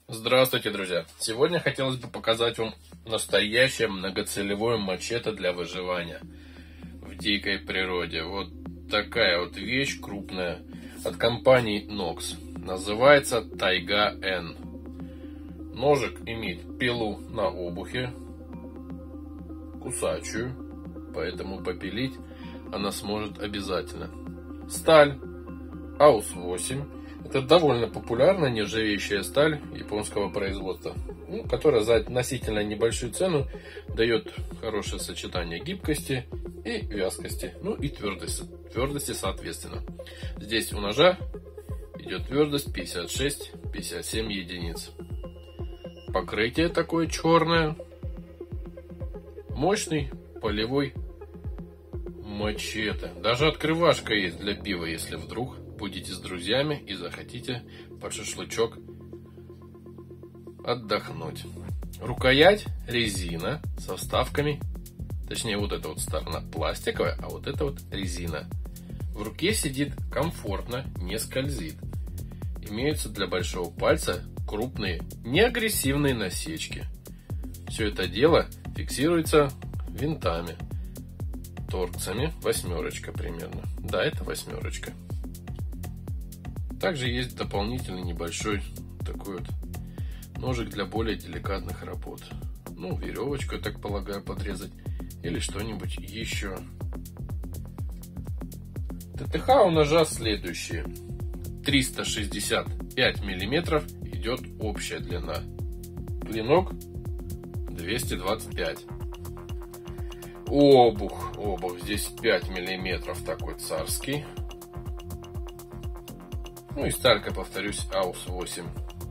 Здравствуйте, друзья! Сегодня хотелось бы показать вам настоящее многоцелевое мачете для выживания в дикой природе. Вот такая вот вещь крупная от компании Nox. Называется Тайга N. Ножик имеет пилу на обухе, кусачую, поэтому попилить она сможет обязательно. Сталь AUS 8. Это довольно популярная нержавеющая сталь японского производства, которая за относительно небольшую цену дает хорошее сочетание гибкости и вязкости, и твердости соответственно. Здесь у ножа идет твердость 56-57 единиц. Покрытие такое черное. Мощный полевой мачете. Даже открывашка есть для пива, если вдруг будете с друзьями и захотите под шашлычок отдохнуть. Рукоять резина со вставками. Точнее, вот эта вот сторона пластиковая, а вот эта вот резина. В руке сидит комфортно, не скользит. Имеются для большого пальца крупные, неагрессивные насечки. Все это дело фиксируется винтами. Торксами. Восьмерочка примерно. Да, это восьмерочка. Также есть дополнительный небольшой такой вот ножик для более деликатных работ. Веревочку, я так полагаю, подрезать. Или что-нибудь еще. ТТХ у ножа следующие. 365 миллиметров идет общая длина. Клинок 225. Обух здесь 5 миллиметров, такой царский. И сталька, повторюсь, AUS 8.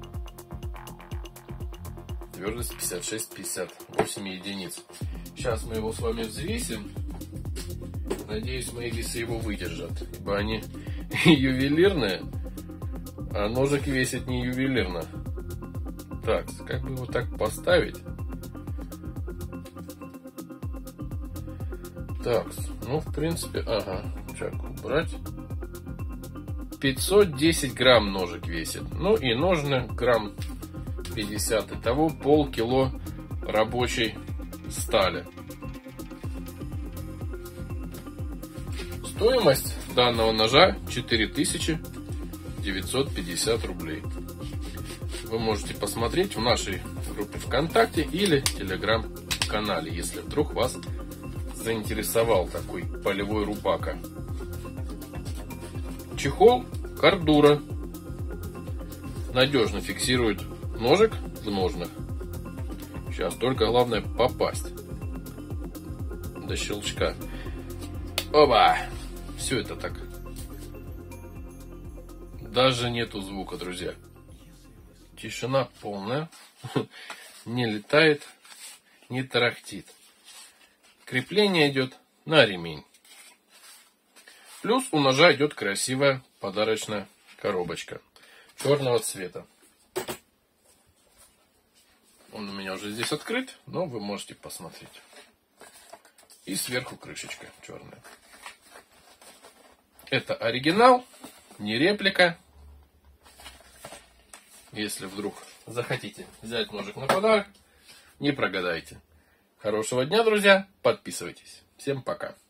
Твердость 56-58 единиц. Сейчас мы его с вами взвесим. Надеюсь, мои весы его выдержат, ибо они ювелирные, а ножик весит не ювелирно. Так, как бы его так поставить? Так, в принципе, так, убрать. 510 грамм ножик весит. И ножны грамм 50. Итого полкило рабочей стали. Стоимость данного ножа 4950 рублей. Вы можете посмотреть в нашей группе ВКонтакте или телеграм-канале, если вдруг вас заинтересовал такой полевой рубака. Чехол Кордура надежно фиксирует ножик в ножнах. Сейчас только главное попасть до щелчка. Оба! Все это так. Даже нету звука, друзья. Тишина полная. Не летает, не тарахтит. Крепление идет на ремень. Плюс у ножа идет красивая подарочная коробочка черного цвета. Он у меня уже здесь открыт, но вы можете посмотреть. И сверху крышечка черная. Это оригинал, не реплика. Если вдруг захотите взять ножик на подарок, не прогадайте. Хорошего дня, друзья. Подписывайтесь. Всем пока.